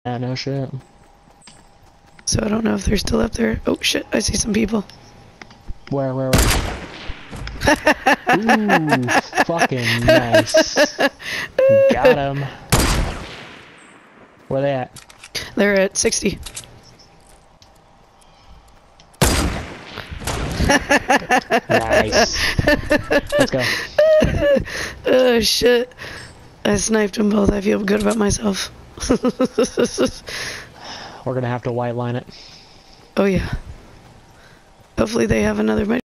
Yeah, no shit. So I don't know if they're still up there. Oh shit, I see some people. Where? Ooh, fucking nice. Got him. Where they at? They're at 60. Nice. Let's go. Oh shit. I sniped them both. I feel good about myself. We're gonna have to white line it. Oh yeah. Hopefully they have another